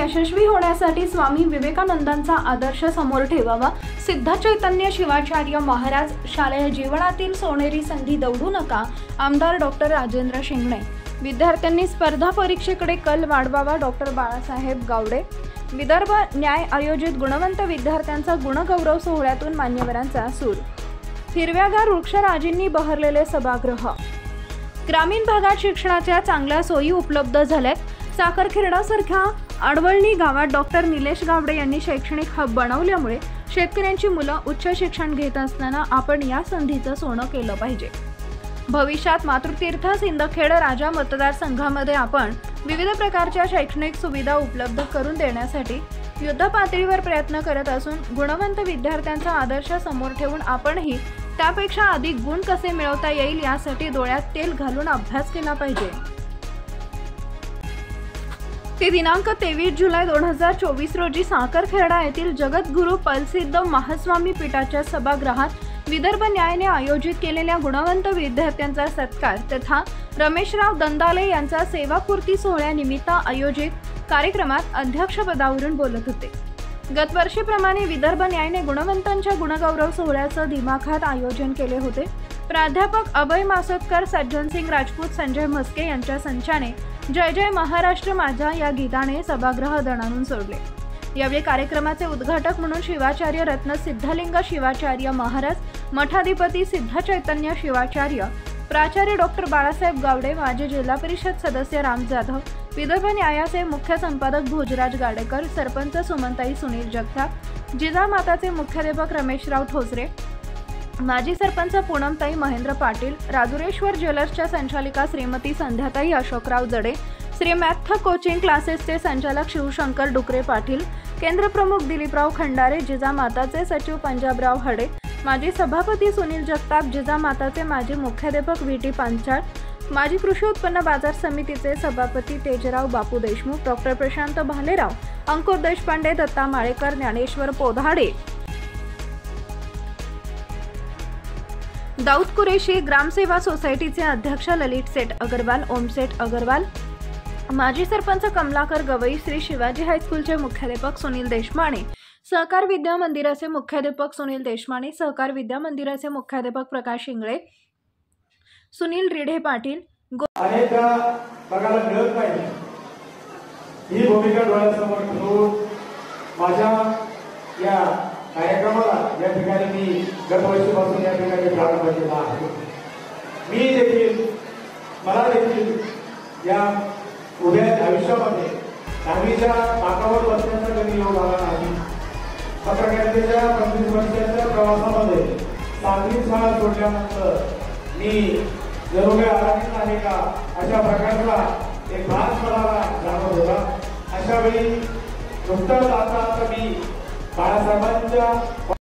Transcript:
यशस्वी होण्यासाठी स्वामी विवेकानंदांचा आदर्श समोर ठेवावा। सिद्ध चैतन्य शिवाचार्य महाराज शालेय जीवनातील सोनेरी संधी दवडू नका। आमदार डॉक्टर राजेंद्र शिंगणे। विद्यार्थ्यांनी स्पर्धा परीक्षेकडे कल वाढवावा। डॉक्टर बाळासाहेब गावडे। विदर्भ न्याय आयोजित गुणवंत विद्यार्थ्यांचा गुणगौरव सोहळ्यातून मान्यवरांचा सूर। हिरव्यागार वृक्षराजींनी बहरलेले सभागृह। ग्रामीण भागात शिक्षणाच्या चांगल्या सोयी उपलब्ध झाल्यात। साखरखेरडासारख्या आडवळणी गावात डॉक्टर निलेश गावडे यांनी शैक्षणिक हब बनवल्यामुळे शेतकऱ्यांची मुलं उच्च शिक्षण घेत असताना आपण या संधीचं सोनं केलं पाहिजे। भविष्यात मातृतीर्थ सिंदखेड राजा मतदारसंघामध्ये आपण विविध प्रकारच्या शैक्षणिक सुविधा उपलब्ध करून देण्यासाठी युद्धपातळीवर प्रयत्न करत असून गुणवंत विद्यार्थ्यांचा आदर्श समोर ठेवून आपणही त्यापेक्षा अधिक गुण कसे मिळवता येईल यासाठी डोळ्यात तेल घालून अभ्यास केला पाहिजे। ते दिनांक 23 जुलै 2024 रोजी साखरखेरडा येथील जगद्गुरू पलसिद्ध महास्वामी पीठाच्या सभागृहात विदर्भ न्यायाने आयोजित केलेल्या गुणवंत विद्यार्थ्यांचा सत्कार तथा रमेशराव दंदाले यांचा सेवापूर्ती सोहळ्यानिमित्त आयोजित कार्यक्रमात अध्यक्षपदावरून बोलत होते। गतवर्षीप्रमाणे विदर्भ न्यायाने गुणवंतांच्या गुणगौरव सोहळ्याचं दिमाखात आयोजन केले होते। प्राध्यापक अभय मासोदकर, सज्जनसिंग राजपूत, संजय म्हस्के यांच्या संचाने जय जय महाराष्ट्र माझा या गीताने सभागृह दणाणून सोडले। यावेळी कार्यक्रमाचे उद्घाटक म्हणून शिवाचार्य रत्न सिद्धलिंग शिवाचार्य महाराज, मठाधिपती सिद्ध चैतन्य शिवाचार्य, प्राचार्य डॉक्टर बाळासाहेब गावडे, माजी जिल्हा परिषद सदस्य राम जाधव, विदर्भ न्यायाचे मुख्य संपादक भोजराज गाडेकर, सरपंच सुमनताई सुनील जगताप, जिजामाताचे मुख्याध्यापक रमेशराव ठोसरे, माजी सरपंच पूनमताई महेंद्र पाटील, राजुरेश्वर ज्वेलर्सच्या संचालिका श्रीमती संध्याताई अशोकराव जडे, श्री मॅथ कोचिंग क्लासेसचे संचालक शिवशंकर डुकरे पाटील, केंद्र प्रमुख दिलीपराव खंडारे, जिजामाताचे सचिव पंजाबराव हडे, माजी सभापती सुनील जगताप, जिजामाताचे माजी मुख्याध्यापक व्ही.टी. पांचाळ, माजी कृषी उत्पन्न बाजार समितीचे सभापती तेजराव बापू देशमुख, डॉक्टर प्रशांत भालेराव, अंकुर देशपांडे, दत्ता माळेकर, ज्ञानेश्वर पोधाडे, दाऊद कुरेशी, ग्रामसेवा सोसायटीचे अध्यक्ष ललित सेठ अग्रवाल, ओमसेठ अग्रवाल, माजी सरपंच कमलाकर गवई, श्री शिवाजी हायस्कूलचे मुख्याध्यापक सुनील देशमाने, सहकार विद्या मंदिराचे मुख्याध्यापक सुनील देशमाने, सहकार विद्या मंदिराचे मुख्याध्यापक प्रकाश इंगळे, सुनील रिढे पाटील, अनेकदा बघायला मिळत नाही ही भूमिका डोळ्यासमोर ठेवून माझ्या या कार्यक्रमाला या ठिकाणी मी गतवर्षीपासून या ठिकाणी प्रारंभ केला आहे। मी देखील मला देखील या उभ्या आयुष्यामध्ये 10वीच्या पाकावर बसण्याचा कधी योग आला नाही। पत्रकारितेच्या 25 वर्षाच्या प्रवासामध्ये 7वी शाळा सोडल्यानंतर मी जरूर आराधीत आहे का अशा प्रकारचा एक भास मला जाणवत होता। अशा वेळी नुकताच आता मी बाळासाहेबांच्या